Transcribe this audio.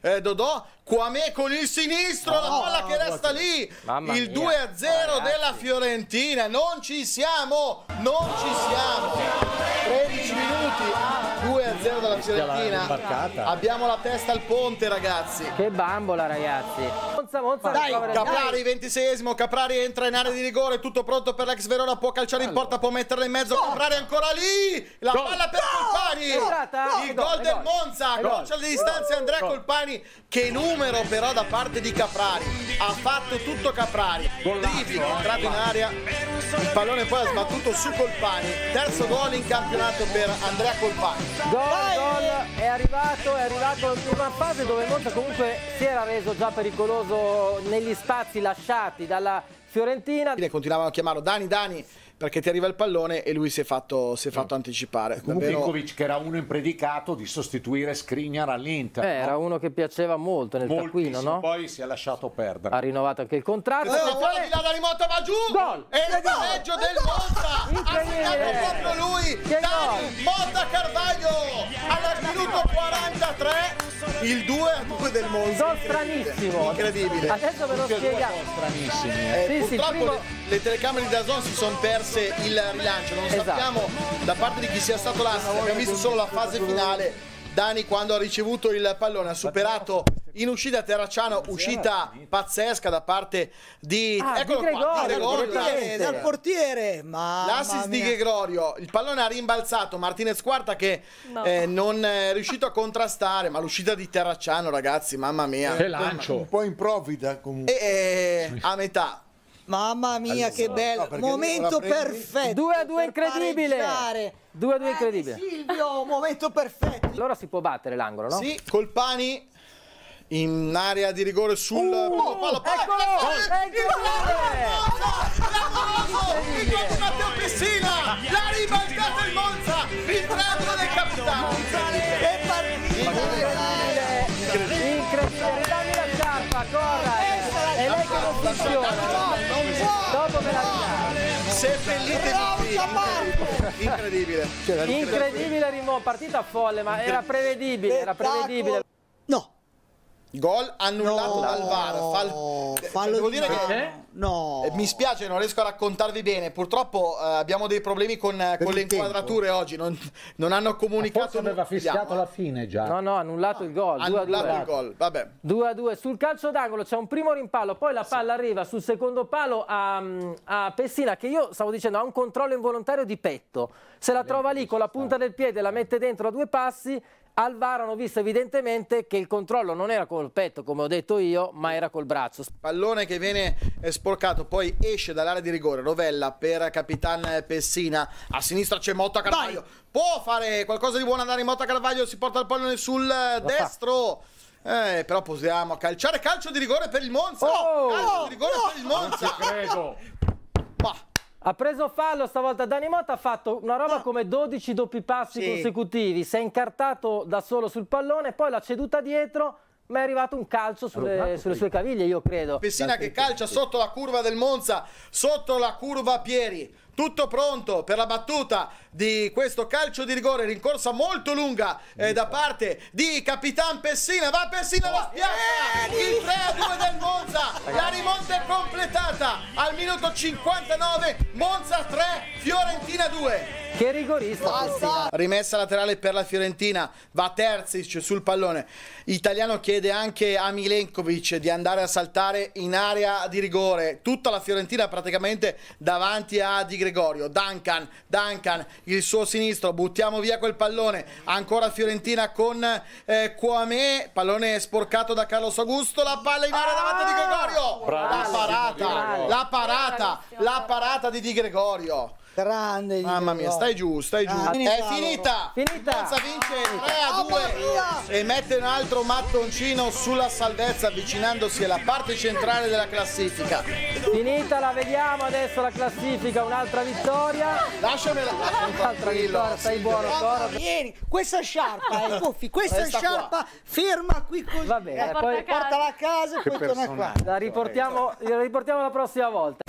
Dodò. Quamè con il sinistro, la palla che resta lì. Il 2-0 della Fiorentina. Non ci siamo, non ci siamo. 13 minuti, 2-0 della Fiorentina. Abbiamo la testa al ponte, ragazzi. Che bambola, ragazzi. Monza, dai, Caprari, 26esimo. Caprari entra in area di rigore. Tutto pronto per l'ex Verona. Può calciare in porta, può metterla in mezzo. Caprari ancora lì. La palla per Colpani. Il gol del Monza. Calcia le distanze Andrea Colpani. Che numero però da parte di Caprari. Ha fatto tutto Caprari. Dribbling, è entrato in area. Il pallone poi ha sbattuto su Colpani. Terzo gol in campionato per Andrea Colpani. Gol, è arrivato in prima fase dove il Monza comunque si era reso già pericoloso negli spazi lasciati dalla Fiorentina. Continuavano a chiamarlo Dani, perché ti arriva il pallone e lui si è fatto anticipare. Vukovic, che era uno impredicato di sostituire Skriniar all'Inter. Era uno che piaceva molto nel taccuino, no? Poi si è lasciato perdere. Ha rinnovato anche il contratto. Di là, Dani Motta va giù. Gol! E il pareggio del Monza. Incredibile! Ha proprio lui. Dani Motta Carvaglio al minuto 43. Il 2-2 del Monza. Gol stranissimo. Incredibile. Adesso ve lo spieghiamo. Stranissimi. Purtroppo le telecamere di DAZN si sono perse il rilancio. Non sappiamo da parte di chi sia stato l'assist. Abbiamo visto solo la fase finale. Dani, quando ha ricevuto il pallone, ha superato in uscita Terracciano, uscita pazzesca da parte di eccolo qua, di Gregorio, dal portiere. L'assist di Gregorio, il pallone ha rimbalzato Martinez Quarta che non è riuscito a contrastare, ma l'uscita di Terracciano, ragazzi, mamma mia, che lancio, un po' improvvida comunque, a metà. Mamma mia, che bello, momento perfetto. 2-2 incredibile. 2-2 incredibile. Silvio, momento perfetto. Allora si può battere l'angolo, no? Sì, Colpani in area di rigore sul palo. Eccolo! Il gol di Matteo Pessina! La ribaltata il Monza! Il triangolo del capitano! Che partita! Incredibile! Ridammi la sciarpa, corra! È lei che non funziona! Dopo me la ridà! Seppellite di incredibile! Incredibile Rimon, partita folle, ma era prevedibile, era prevedibile. No! Gol annullato dal VAR. Devo dire che mi spiace, non riesco a raccontarvi bene. Purtroppo abbiamo dei problemi con le inquadrature oggi. Non hanno comunicato. Forse aveva fischiato la fine già. No, annullato il gol. Annullato il gol. Vabbè. 2-2. Sul calcio d'angolo c'è un primo rimpallo, poi la palla arriva sul secondo palo a Pessina, che io stavo dicendo ha un controllo involontario di petto. Se la trova lì con la punta del piede, la mette dentro a due passi. Al VAR hanno visto evidentemente che il controllo non era col petto, come ho detto io, ma era col braccio. Pallone che viene sporcato, poi esce dall'area di rigore. Rovella per Capitan Pessina. A sinistra c'è Motta Carvaglio. Può fare qualcosa di buono andare in Motta Carvaglio. Si porta il pallone sul destro. Però possiamo calciare. Calcio di rigore per il Monza. Calcio di rigore per il Monza. Credo. Ha preso fallo stavolta Dani Motta, ha fatto una roba come 12 doppi passi consecutivi, si è incartato da solo sul pallone, poi l'ha ceduta dietro, ma è arrivato un calcio sulle sue caviglie, io credo. Pessina che calcia sotto la curva del Monza, sotto la curva Pieri. Tutto pronto per la battuta di questo calcio di rigore, rincorsa molto lunga da parte di Capitan Pessina. Va Pessina, la spiazza, il 3-2 del Monza, la rimonta è completata al minuto 59, Monza 3, Fiorentina 2. Che rigorista Pessina. Rimessa laterale per la Fiorentina, va Terzic sul pallone. Italiano chiede anche a Milenkovic di andare a saltare in area di rigore. Tutta la Fiorentina praticamente davanti a Di Gregorio. Duncan, il suo sinistro, buttiamo via quel pallone. Ancora Fiorentina con Quamè, pallone sporcato da Carlos Augusto, la palla in area davanti a Di Gregorio. La parata di Di Gregorio. Grande, mamma mia, stai giù, è finita. Monza vince 3-2 e mette un altro mattoncino sulla salvezza, avvicinandosi alla parte centrale della classifica. Finita, la vediamo adesso la classifica, un'altra vittoria. Lasciamela. Un'altra vittoria, stai buono, Toro. Ieri, questa sciarpa, Coffi, questa sciarpa ferma qui così. Va bene, poi portala a casa e poi torna qua. La riportiamo la prossima volta.